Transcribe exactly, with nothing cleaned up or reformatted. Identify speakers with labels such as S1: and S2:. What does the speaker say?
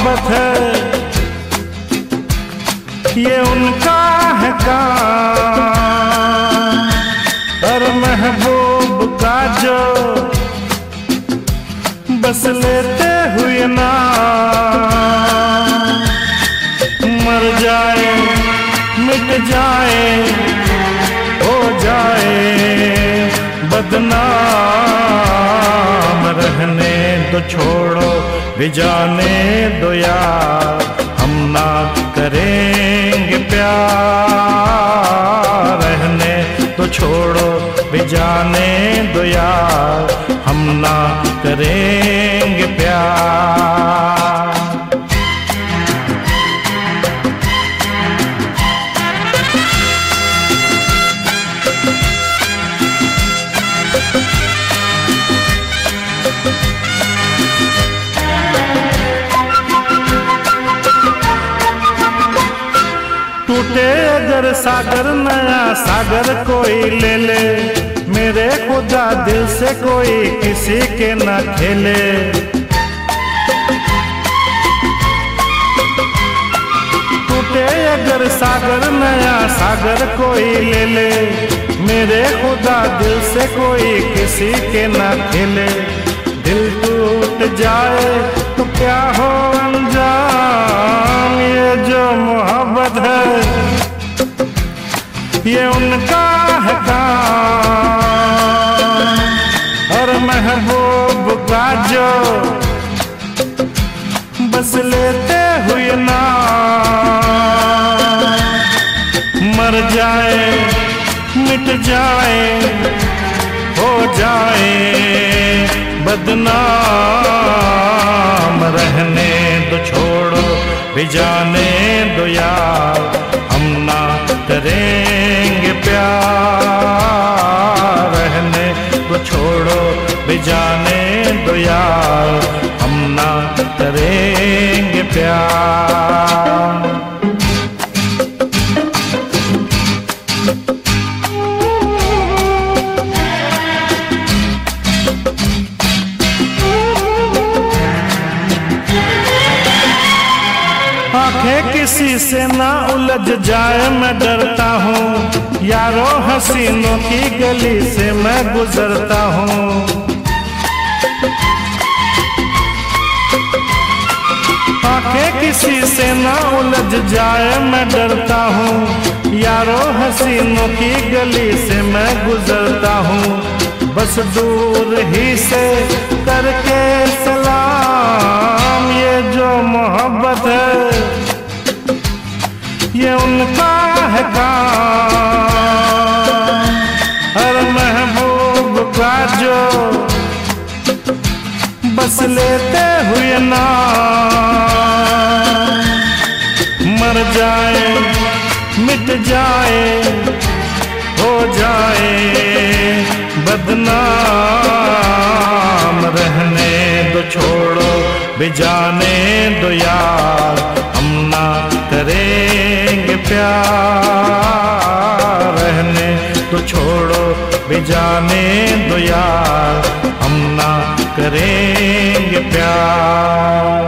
S1: मोहब्बत है ये उनका है काम, और महबूब का जो बस लेते हुए ना मर जाए मिट जाए हो जाए बदनाम, रहने दो छोड़ो भी जाने दो यार, हम ना करेंगे प्यार। रहने तो छोड़ो भी जाने दो यार, हम ना करेंगे प्यार। टूटे अगर सागर नया सागर कोई ले ले, मेरे खुदा दिल से कोई किसी के न खेले। टूटे अगर सागर नया सागर कोई ले ले, मेरे खुदा दिल से कोई किसी के न खेले। दिल टूट जाए तो क्या हो अंजाम, ये जो मोहब्बत है ये उनका है काम, और महबूब का जो बस लेते हुए ना मर जाए मिट जाए हो जाए बदनाम। रहने दो छोड़ो भी जाने दो यार, हम ना करेंगे प्यार। रहने दो छोड़ो भी जाने दो यार, हम ना करेंगे प्यार। आंखें किसी से ना उलझ जाए मैं डरता हूँ, यारों हसीनों की गली से मैं गुजरता हूँ। आंखें किसी से ना उलझ जाए मैं डरता हूँ, यारों हसीनों की गली से मैं गुजरता हूँ। बस दूर ही से करके सलाम, ये जो मोहब्बत है ये उनका है काम, हर महबूब का जो बस लेते हुए ना मर जाए मिट जाए हो जाए बदनाम। रहने दो छोड़ो भी जाने दो यार, हम ना करेंगे प्यार। रहने तो छोड़ो भी जाने दो यार, हम ना करेंगे प्यार।